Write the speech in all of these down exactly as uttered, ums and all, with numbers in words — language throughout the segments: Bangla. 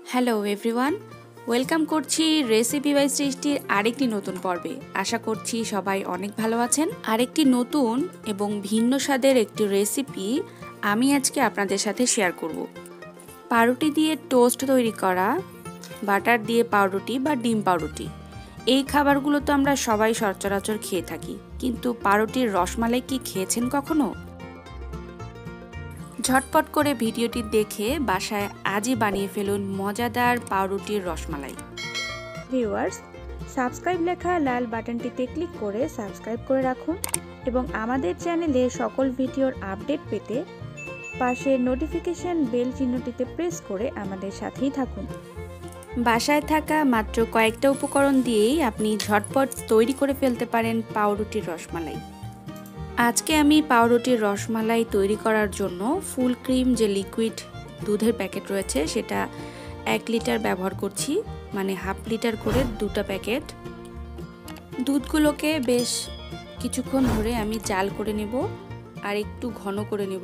হ্যালো এভরিওয়ান, ওয়েলকাম করছি রেসিপি বাই সৃষ্টির আরেকটি নতুন পর্বে। আশা করছি সবাই অনেক ভালো আছেন। আরেকটি নতুন এবং ভিন্ন স্বাদের একটি রেসিপি আমি আজকে আপনাদের সাথে শেয়ার করব। পাউরুটি দিয়ে টোস্ট তৈরি করা, বাটার দিয়ে পাউরুটি বা ডিম পাউরুটি, এই খাবারগুলো তো আমরা সবাই সচরাচর খেয়ে থাকি, কিন্তু পাউরুটির রসমালাই কি খেয়েছেন কখনো? ঝটপট করে ভিডিওটি দেখে বাসায় আজই বানিয়ে ফেলুন মজাদার পাউরুটির রসমালাই। ভিউয়ার্স, সাবস্ক্রাইব লেখা লাল বাটনটিতে ক্লিক করে সাবস্ক্রাইব করে রাখুন এবং আমাদের চ্যানেলে সকল ভিডিওর আপডেট পেতে পাশে নোটিফিকেশন বেল চিহ্নটিতে প্রেস করে আমাদের সাথেই থাকুন। বাসায় থাকা মাত্র কয়েকটা উপকরণ দিয়েই আপনি ঝটপট তৈরি করে ফেলতে পারেন পাউরুটির রসমালাই। আজকে আমি পাউরুটির রসমালাই তৈরি করার জন্য ফুল ক্রিম যে লিকুইড দুধের প্যাকেট রয়েছে সেটা এক লিটার ব্যবহার করছি, মানে হাফ লিটার করে দুটো প্যাকেট। দুধগুলোকে বেশ কিছুক্ষণ ধরে আমি জাল করে নেব আর একটু ঘন করে নেব।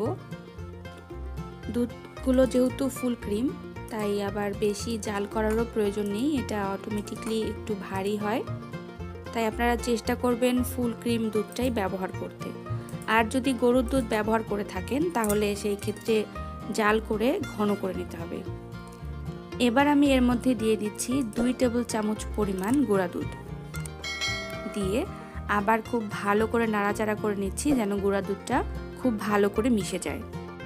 দুধগুলো যেহেতু ফুল ক্রিম তাই আবার বেশি জাল করারও প্রয়োজন নেই, এটা অটোমেটিকলি একটু ভারী হয়, তাই আপনারা চেষ্টা করবেন ফুল ক্রিম দুধটাই ব্যবহার করতে। আর যদি গরুর দুধ ব্যবহার করে থাকেন তাহলে সেই ক্ষেত্রে জাল করে ঘন করে নিতে হবে। এবার আমি এর মধ্যে দিয়ে দিচ্ছি দুই টেবিল চামচ পরিমাণ গুঁড়া দুধ, দিয়ে আবার খুব ভালো করে নাড়াচাড়া করে নিচ্ছি যেন গুঁড়া দুধটা খুব ভালো করে মিশে যায়।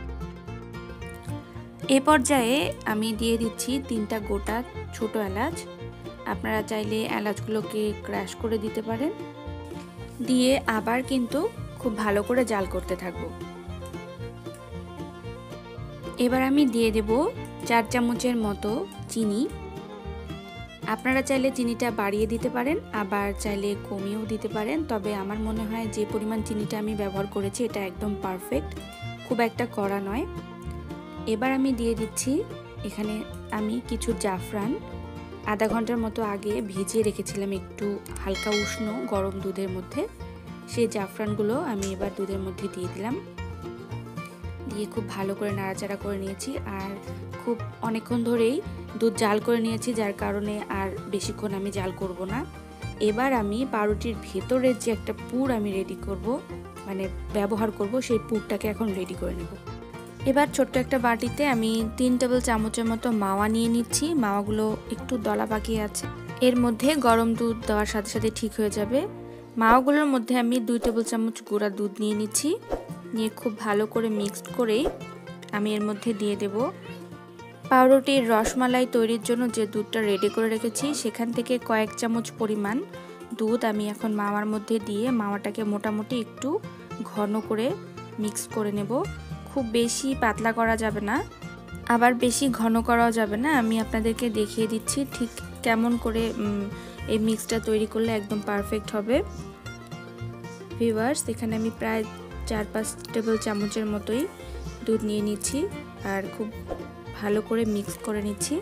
এ পর্যায়ে আমি দিয়ে দিচ্ছি তিনটা গোটা ছোট এলাচ, আপনারা চাইলে এলাচগুলোকে ক্র্যাশ করে দিতে পারেন। দিয়ে আবার কিন্তু খুব ভালো করে জাল করতে থাকবো। এবার আমি দিয়ে দেব চার চামচের মতো চিনি। আপনারা চাইলে চিনিটা বাড়িয়ে দিতে পারেন, আবার চাইলে কমিয়েও দিতে পারেন, তবে আমার মনে হয় যে পরিমাণ চিনিটা আমি ব্যবহার করেছি এটা একদম পারফেক্ট, খুব একটা কড়া নয়। এবার আমি দিয়ে দিচ্ছি এখানে আমি কিছু জাফরান, আধা ঘন্টার মতো আগে ভিজিয়ে রেখেছিলাম একটু হালকা উষ্ণ গরম দুধের মধ্যে। সেই জাফরানগুলো আমি এবার দুধের মধ্যে দিয়ে দিলাম, দিয়ে খুব ভালো করে নাড়াচাড়া করে নিয়েছি। আর খুব অনেকক্ষণ ধরেই দুধ জাল করে নিয়েছি, যার কারণে আর বেশিক্ষণ আমি জাল করব না। এবার আমি পাউরুটির ভেতরের যে একটা পুর আমি রেডি করব, মানে ব্যবহার করব, সেই পুরটাকে এখন রেডি করে নেব। এবার ছোট্ট একটা বাটিতে আমি তিন টেবিল চামচের মতো মাওয়া নিয়ে নিচ্ছি। মাওয়াগুলো একটু দলা পাকিয়ে আছে, এর মধ্যে গরম দুধ দেওয়ার সাথে সাথে ঠিক হয়ে যাবে। মাওয়াগুলোর মধ্যে আমি দুই টেবিল চামচ গুঁড়া দুধ নিয়ে নিচ্ছি, নিয়ে খুব ভালো করে মিক্সড করে আমি এর মধ্যে দিয়ে দেব পাউরুটির রসমালাই তৈরির জন্য যে দুধটা রেডি করে রেখেছি সেখান থেকে কয়েক চামচ পরিমাণ দুধ আমি এখন মাওয়ার মধ্যে দিয়ে মাওয়াটাকে মোটামুটি একটু ঘন করে মিক্স করে নেব। খুব বেশি পাতলা করা যাবে না, আবার বেশি ঘন করাও যাবে না। আমি আপনাদেরকে দেখিয়ে দিচ্ছি ঠিক কেমন করে এই মিক্সটা তৈরি করলে একদম পারফেক্ট হবে। ভিউয়ার্স, এখানে আমি প্রায় চার পাঁচ টেবিল চামচের মতোই দুধ নিয়ে নিচ্ছি আর খুব ভালো করে মিক্স করে নিচ্ছি।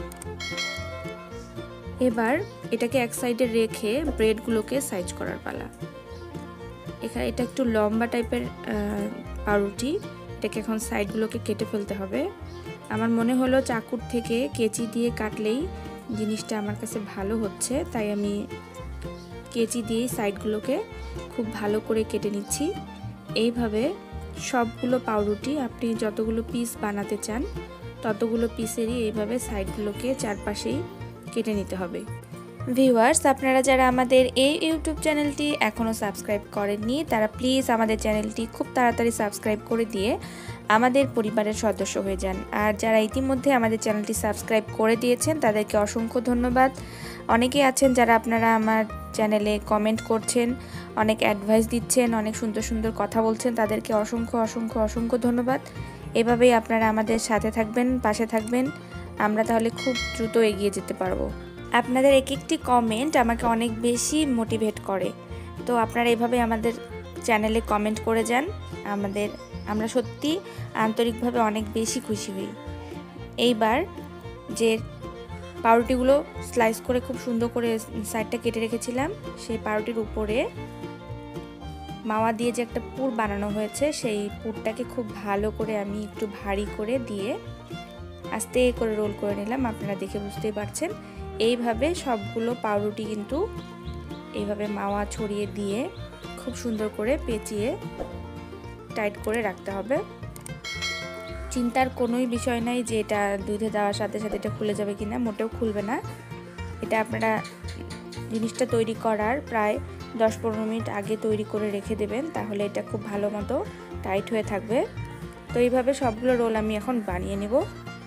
এবার এটাকে এক সাইডে রেখে ব্রেডগুলোকে সাইজ করার পালা। এখানে এটা একটু লম্বা টাইপের পাউরুটি, এটাকে এখন সাইডগুলোকে কেটে ফেলতে হবে। আমার মনে হলো চাকুর থেকে কেচি দিয়ে কাটলেই জিনিসটা আমার কাছে ভালো হচ্ছে, তাই আমি কেচি দিয়েই সাইডগুলোকে খুব ভালো করে কেটে নিচ্ছি। এইভাবে সবগুলো পাউরুটি আপনি যতগুলো পিস বানাতে চান ততগুলো পিসেরই এইভাবে সাইডগুলোকে চারপাশেই কেটে নিতে হবে। ভিউয়ার্স, আপনারা যারা আমাদের এই ইউটিউব চ্যানেলটি এখনও সাবস্ক্রাইব করেননি তারা প্লিজ আমাদের চ্যানেলটি খুব তাড়াতাড়ি সাবস্ক্রাইব করে দিয়ে আমাদের পরিবারের সদস্য হয়ে যান। আর যারা ইতিমধ্যে আমাদের চ্যানেলটি সাবস্ক্রাইব করে দিয়েছেন তাদেরকে অসংখ্য ধন্যবাদ। অনেকেই আছেন যারা আপনারা আমার চ্যানেলে কমেন্ট করছেন, অনেক অ্যাডভাইস দিচ্ছেন, অনেক সুন্দর সুন্দর কথা বলছেন, তাদেরকে অসংখ্য অসংখ্য অসংখ্য ধন্যবাদ। এভাবেই আপনারা আমাদের সাথে থাকবেন, পাশে থাকবেন, আমরা তাহলে খুব দ্রুত এগিয়ে যেতে পারবো। আপনাদের এক একটি কমেন্ট আমাকে অনেক বেশি মোটিভেট করে, তো আপনারা এভাবে আমাদের চ্যানেলে কমেন্ট করে যান, আমাদের আমরা সত্যি আন্তরিকভাবে অনেক বেশি খুশি হই। এইবার যে পাউরুটিগুলো স্লাইস করে খুব সুন্দর করে সাইডটা কেটে রেখেছিলাম সেই পাউরুটির উপরে মাওয়া দিয়ে যে একটা পুর বানানো হয়েছে সেই পুরটাকে খুব ভালো করে আমি একটু ভারী করে দিয়ে আস্তে করে রোল করে নিলাম, আপনারা দেখে বুঝতেই পারছেন। এইভাবে সবগুলো পাউরুটি কিন্তু এইভাবে মাওয়া ছড়িয়ে দিয়ে খুব সুন্দর করে পেঁচিয়ে টাইট করে রাখতে হবে। চিন্তার কোনোই বিষয় নাই যে এটা দুধে দেওয়ার সাথে সাথে এটা খুলে যাবে কিনা, মোটেও খুলবে না। এটা আপনারা জিনিসটা তৈরি করার প্রায় দশ পনেরো মিনিট আগে তৈরি করে রেখে দেবেন, তাহলে এটা খুব ভালো মতো টাইট হয়ে থাকবে। তো এইভাবে সবগুলো রোল আমি এখন বানিয়ে নেব।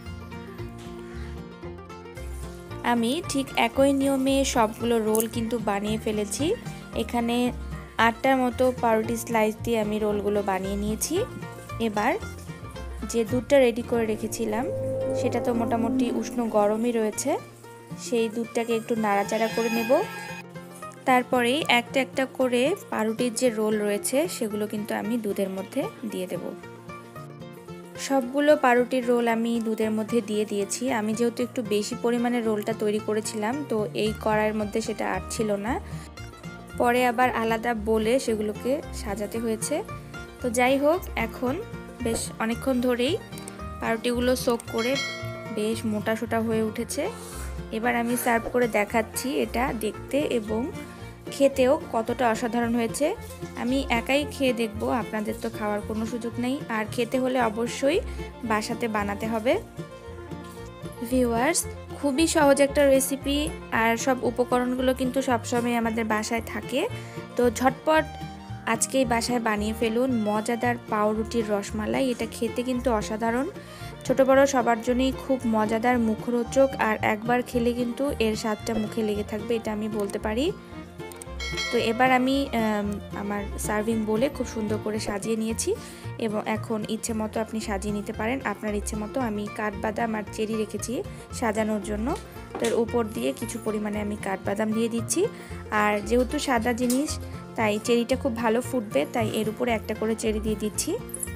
আমি ঠিক একই নিয়মে সবগুলো রোল কিন্তু বানিয়ে ফেলেছি। এখানে আটটার মতো পাউরুটি স্লাইস দিয়ে আমি রোলগুলো বানিয়ে নিয়েছি। এবার যে দুধটা রেডি করে রেখেছিলাম সেটা তো মোটামুটি উষ্ণ গরমই রয়েছে, সেই দুধটাকে একটু নাড়াচাড়া করে নেব। তারপরে একটা একটা করে পাউরুটির যে রোল রয়েছে সেগুলো কিন্তু আমি দুধের মধ্যে দিয়ে দেব। সবগুলো পাউরুটির রোল আমি দুধের মধ্যে দিয়ে দিয়েছি। আমি যেহেতু একটু বেশি পরিমাণে রোলটা তৈরি করেছিলাম, তো এই কড়াইয়ের মধ্যে সেটা আটছিল না, পরে আবার আলাদা বলে সেগুলোকে সাজাতে হয়েছে। তো যাই হোক, এখন বেশ অনেকক্ষণ ধরেই পাউরুটিগুলো সোক করে বেশ মোটা সোটা হয়ে উঠেছে। এবার আমি সার্ভ করে দেখাচ্ছি এটা দেখতে এবং খেতেও কতটা অসাধারণ হয়েছে। আমি একাই খেয়ে দেখব, আপনাদের তো খাওয়ার কোনো সুযোগ নেই, আর খেতে হলে অবশ্যই বাসাতে বানাতে হবে। ভিউয়ার্স, খুবই সহজ একটা রেসিপি, আর সব উপকরণগুলো কিন্তু সবসময় আমাদের বাসায় থাকে। তো ঝটপট আজকেই বাসায় বানিয়ে ফেলুন মজাদার পাউরুটির রসমালাই। এটা খেতে কিন্তু অসাধারণ, ছোট বড় সবার জন্যই খুব মজাদার, মুখরোচক, আর একবার খেলে কিন্তু এর স্বাদটা মুখে লেগে থাকবে, এটা আমি বলতে পারি। তো এবার আমি আমার সার্ভিং বলে খুব সুন্দর করে সাজিয়ে নিয়েছি এবং এখন ইচ্ছে মতো আপনি সাজিয়ে নিতে পারেন আপনার ইচ্ছে মতো। আমি কাঠবাদাম আর চেরি রেখেছি সাজানোর জন্য, তো এর উপর দিয়ে কিছু পরিমাণে আমি কাঠবাদাম দিয়ে দিচ্ছি। আর যেহেতু সাদা জিনিস তাই চেরিটা খুব ভালো ফুটবে, তাই এর উপরে একটা করে চেরি দিয়ে দিচ্ছি।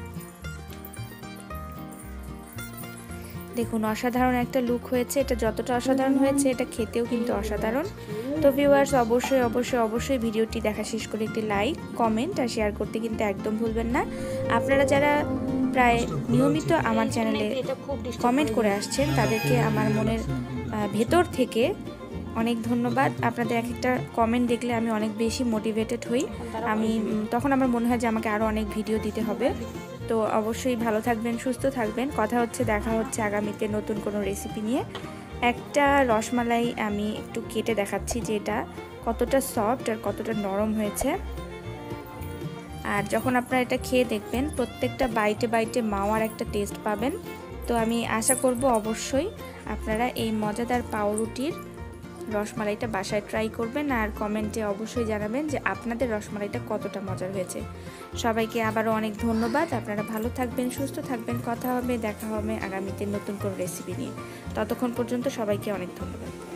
দেখুন অসাধারণ একটা লুক হয়েছে। এটা যতটা অসাধারণ হয়েছে এটা খেতেও কিন্তু অসাধারণ। তো ভিউয়ার্স, অবশ্যই অবশ্যই অবশ্যই ভিডিওটি দেখা শেষ করে একটি লাইক, কমেন্ট আর শেয়ার করতে কিন্তু একদম ভুলবেন না। আপনারা যারা প্রায় নিয়মিত আমার চ্যানেলে কমেন্ট করে আসছেন তাদেরকে আমার মনের ভেতর থেকে অনেক ধন্যবাদ। আপনাদের এক একটা কমেন্ট দেখলে আমি অনেক বেশি মোটিভেটেড হই, আমি তখন আমার মনে হয় যে আমাকে আরও অনেক ভিডিও দিতে হবে। তো অবশ্যই ভালো থাকবেন, সুস্থ থাকবেন। কথা হচ্ছে, দেখা হচ্ছে আগামীতে নতুন কোনো রেসিপি নিয়ে। একটা রসমালাই আমি একটু কেটে দেখাচ্ছি যে এটা কতটা সফট আর কতটা নরম হয়েছে। আর যখন আপনারা এটা খেয়ে দেখবেন প্রত্যেকটা বাইটে বাইটে মাওয়ার একটা টেস্ট পাবেন। তো আমি আশা করব অবশ্যই আপনারা এই মজাদার পাউরুটির রসমালাইটা বাসায় ট্রাই করবেন আর কমেন্টে অবশ্যই জানাবেন যে আপনাদের রসমালাইটা কতটা মজার হয়েছে। সবাইকে আবারও অনেক ধন্যবাদ। আপনারা ভালো থাকবেন, সুস্থ থাকবেন। কথা হবে, দেখা হবে আগামীতে নতুন কোনো রেসিপি নিয়ে। ততক্ষণ পর্যন্ত সবাইকে অনেক ধন্যবাদ।